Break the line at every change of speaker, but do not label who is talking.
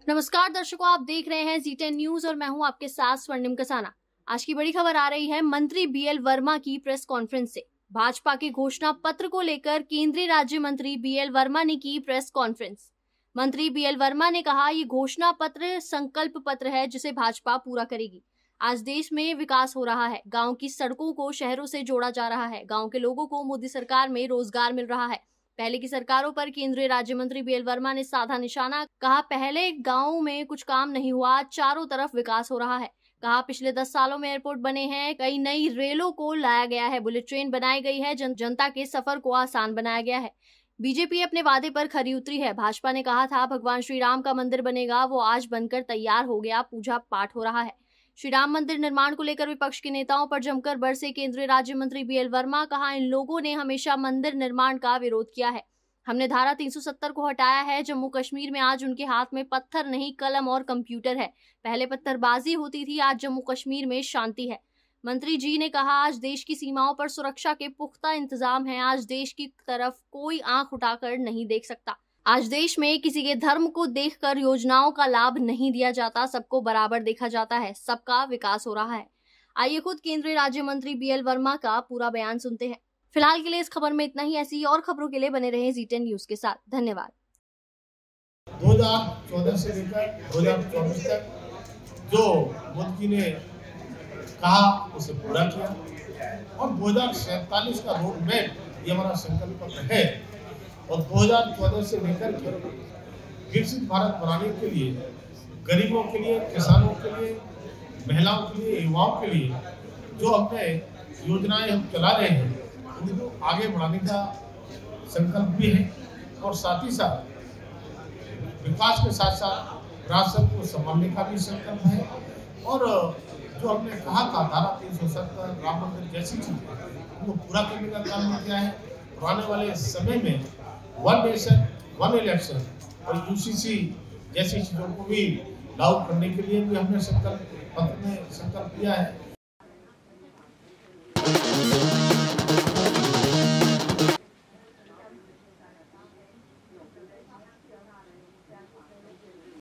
नमस्कार दर्शकों, आप देख रहे हैं जी10 न्यूज और मैं हूं आपके साथ स्वर्णिम कसाना। आज की बड़ी खबर आ रही है मंत्री बीएल वर्मा की प्रेस कॉन्फ्रेंस से। भाजपा के घोषणा पत्र को लेकर केंद्रीय राज्य मंत्री बीएल वर्मा ने की प्रेस कॉन्फ्रेंस। मंत्री बीएल वर्मा ने कहा, ये घोषणा पत्र संकल्प पत्र है जिसे भाजपा पूरा करेगी। आज देश में विकास हो रहा है, गाँव की सड़कों को शहरों से जोड़ा जा रहा है, गाँव के लोगों को मोदी सरकार में रोजगार मिल रहा है। पहले की सरकारों पर केंद्रीय राज्य मंत्री बीएल वर्मा ने साधा निशाना। कहा, पहले गांव में कुछ काम नहीं हुआ, चारों तरफ विकास हो रहा है। कहा, पिछले 10 सालों में एयरपोर्ट बने हैं, कई नई रेलों को लाया गया है, बुलेट ट्रेन बनाई गई है, जनता के सफर को आसान बनाया गया है। बीजेपी अपने वादे पर खरी उतरी है। भाजपा ने कहा था भगवान श्री राम का मंदिर बनेगा, वो आज बनकर तैयार हो गया, पूजा पाठ हो रहा है। श्री राम मंदिर निर्माण को लेकर विपक्ष के नेताओं पर जमकर बरसे केंद्रीय राज्य मंत्री बीएल वर्मा। कहा, इन लोगों ने हमेशा मंदिर निर्माण का विरोध किया है, हमने धारा 370 को हटाया है। जम्मू कश्मीर में आज उनके हाथ में पत्थर नहीं, कलम और कंप्यूटर है। पहले पत्थरबाजी होती थी, आज जम्मू कश्मीर में शांति है। मंत्री जी ने कहा, आज देश की सीमाओं पर सुरक्षा के पुख्ता इंतजाम है। आज देश की तरफ कोई आंख उठाकर नहीं देख सकता। आज देश में किसी के धर्म को देखकर योजनाओं का लाभ नहीं दिया जाता, सबको बराबर देखा जाता है, सबका विकास हो रहा है। आइए खुद केंद्रीय राज्य मंत्री बीएल वर्मा का पूरा बयान सुनते हैं। फिलहाल के लिए इस खबर में इतना ही। ऐसी और खबरों के लिए बने रहें जी10 न्यूज के साथ। धन्यवाद।
2014 से लेकर 2024 तक जो मोदी ने कहा उसे पूरा किया और 2047 का रोड मैप ये हमारा संकल्प पत्र है और 2014 से लेकर के विकसित भारत बनाने के लिए, गरीबों के लिए, किसानों के लिए, महिलाओं के लिए, युवाओं के लिए जो हमने योजनाएं हम चला रहे हैं उनको आगे बढ़ाने का संकल्प भी है और साथ ही साथ विकास के साथ साथ राष्ट्र को संभालने का भी संकल्प है। और जो हमने कहा था धारा 370 राम मंदिर जैसी चीजें उनको पूरा करने का काम किया है और आने वाले समय में वन नेशन वन इलेक्शन और यूसीसी जैसी चीजों को भी लागू करने के लिए भी हमने संकल्प पत्र में संकल्प किया है।